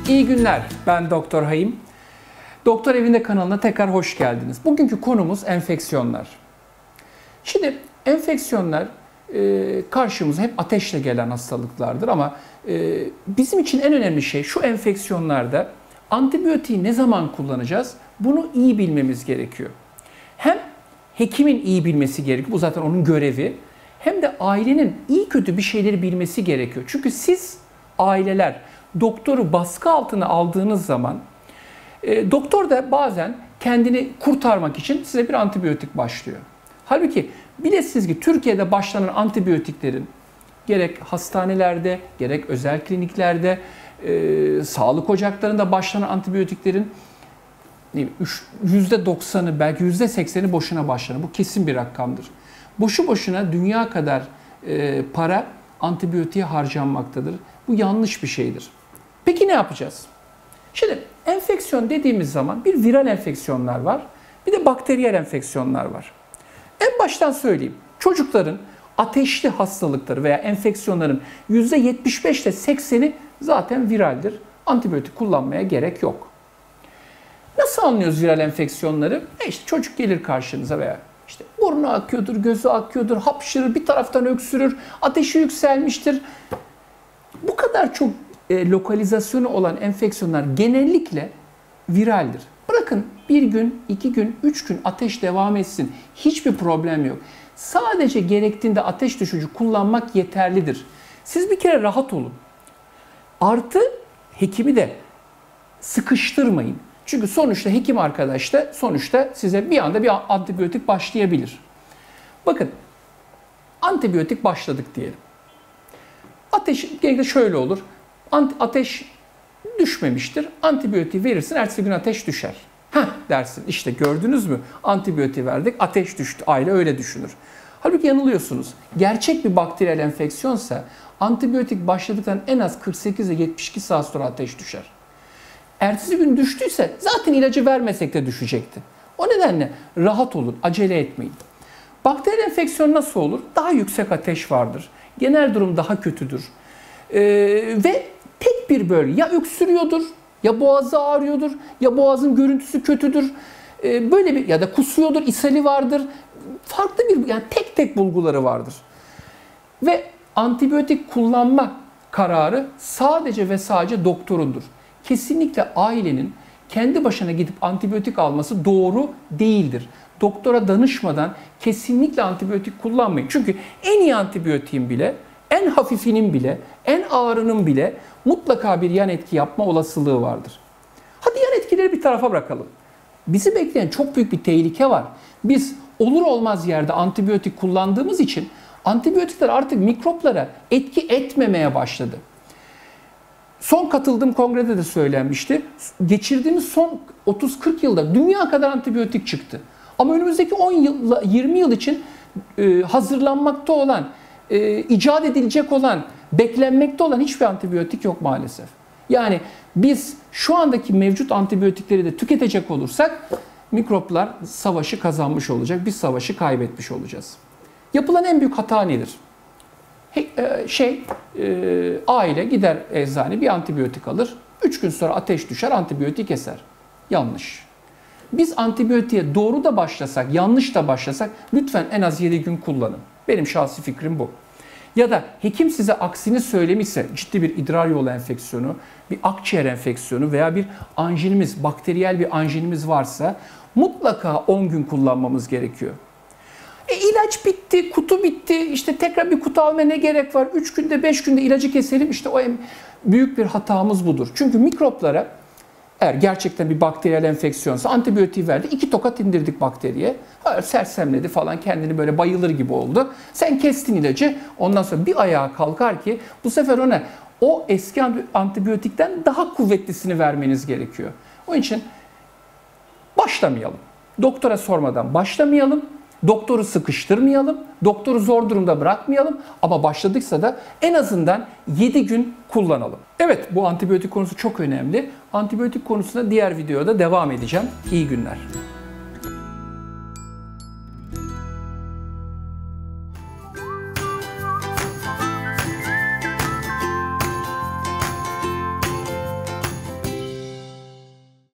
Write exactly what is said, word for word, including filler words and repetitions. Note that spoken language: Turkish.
İyi günler, ben Doktor Hayim. Doktor Evinde kanalına tekrar hoş geldiniz. Bugünkü konumuz enfeksiyonlar. Şimdi enfeksiyonlar e, karşımıza hep ateşle gelen hastalıklardır ama e, bizim için en önemli şey şu enfeksiyonlarda antibiyotiği ne zaman kullanacağız? Bunu iyi bilmemiz gerekiyor. Hem hekimin iyi bilmesi gerekiyor, bu zaten onun görevi. Hem de ailenin iyi kötü bir şeyleri bilmesi gerekiyor. Çünkü siz aileler doktoru baskı altına aldığınız zaman e, doktor da bazen kendini kurtarmak için size bir antibiyotik başlıyor. Halbuki bilesiniz ki Türkiye'de başlanan antibiyotiklerin gerek hastanelerde gerek özel kliniklerde e, sağlık ocaklarında başlanan antibiyotiklerin yüzde doksanı belki yüzde sekseni boşuna başlanır. Bu kesin bir rakamdır. Boşu boşuna dünya kadar e, para antibiyotiğe harcanmaktadır. Bu yanlış bir şeydir. Peki ne yapacağız? Şimdi enfeksiyon dediğimiz zaman bir viral enfeksiyonlar var, bir de bakteriyel enfeksiyonlar var. En baştan söyleyeyim. Çocukların ateşli hastalıkları veya enfeksiyonların yüzde yetmiş beş ile sekseni zaten viraldir. Antibiyotik kullanmaya gerek yok. Nasıl anlıyoruz viral enfeksiyonları? E işte çocuk gelir karşınıza veya işte burnu akıyordur, gözü akıyordur, hapşırır, bir taraftan öksürür, ateşi yükselmiştir. Bu kadar çok e, lokalizasyonu olan enfeksiyonlar genellikle viraldir. Bırakın bir gün, iki gün, üç gün ateş devam etsin. Hiçbir problem yok. Sadece gerektiğinde ateş düşürücü kullanmak yeterlidir. Siz bir kere rahat olun. Artı hekimi de sıkıştırmayın. Çünkü sonuçta hekim arkadaş da sonuçta size bir anda bir antibiyotik başlayabilir. Bakın antibiyotik başladık diyelim. Ateş genellikle şöyle olur. Ateş düşmemiştir. Antibiyotiği verirsin, ertesi gün ateş düşer. Heh dersin işte gördünüz mü? Antibiyotiği verdik, ateş düştü. Aile öyle düşünür. Halbuki yanılıyorsunuz. Gerçek bir bakteriyel enfeksiyonsa antibiyotik başladıktan en az kırk sekiz ile yetmiş iki saat sonra ateş düşer. Ertesi gün düştüyse zaten ilacı vermesek de düşecekti. O nedenle rahat olun, acele etmeyin. Bakteriyel enfeksiyon nasıl olur? Daha yüksek ateş vardır. Genel durum daha kötüdür. Ee, ve tek bir bölge ya öksürüyordur, ya boğazı ağrıyordur, ya boğazın görüntüsü kötüdür. Ee, böyle bir ya da kusuyordur, ishali vardır. Farklı bir yani tek tek bulguları vardır. Ve antibiyotik kullanma kararı sadece ve sadece doktorundur. Kesinlikle ailenin kendi başına gidip antibiyotik alması doğru değildir. Doktora danışmadan kesinlikle antibiyotik kullanmayın. Çünkü en iyi antibiyotiğin bile, en hafifinin bile, en ağırının bile mutlaka bir yan etki yapma olasılığı vardır. Hadi yan etkileri bir tarafa bırakalım. Bizi bekleyen çok büyük bir tehlike var. Biz olur olmaz yerde antibiyotik kullandığımız için antibiyotikler artık mikroplara etki etmemeye başladı. Son katıldığım kongrede de söylenmişti. Geçirdiğimiz son otuz kırk yılda dünya kadar antibiyotik çıktı. Ama önümüzdeki on yıl, yirmi yıl için e, hazırlanmakta olan, e, icat edilecek olan, beklenmekte olan hiçbir antibiyotik yok maalesef. Yani biz şu andaki mevcut antibiyotikleri de tüketecek olursak mikroplar savaşı kazanmış olacak. Biz savaşı kaybetmiş olacağız. Yapılan en büyük hata nedir? Şey, e, aile gider eczane bir antibiyotik alır. üç gün sonra ateş düşer, antibiyotik keser. Yanlış. Biz antibiyotiğe doğru da başlasak, yanlış da başlasak lütfen en az yedi gün kullanın. Benim şahsi fikrim bu. Ya da hekim size aksini söylemişse ciddi bir idrar yolu enfeksiyonu, bir akciğer enfeksiyonu veya bir anjinimiz, bakteriyel bir anjinimiz varsa mutlaka on gün kullanmamız gerekiyor. E ilaç bitti, kutu bitti, işte tekrar bir kutu almaya ne gerek var? üç günde, beş günde ilacı keselim. İşte o en büyük bir hatamız budur. Çünkü mikroplara eğer gerçekten bir bakteriyel enfeksiyonsa antibiyotiği verdi. iki tokat indirdik bakteriye. Sersemledi falan, kendini böyle bayılır gibi oldu. Sen kestin ilacı. Ondan sonra bir ayağa kalkar ki bu sefer ona o eski antibiyotikten daha kuvvetlisini vermeniz gerekiyor. Onun için başlamayalım. Doktora sormadan başlamayalım. Doktoru sıkıştırmayalım, doktoru zor durumda bırakmayalım ama başladıksa da en azından yedi gün kullanalım. Evet, bu antibiyotik konusu çok önemli. Antibiyotik konusuna diğer videoda devam edeceğim. İyi günler.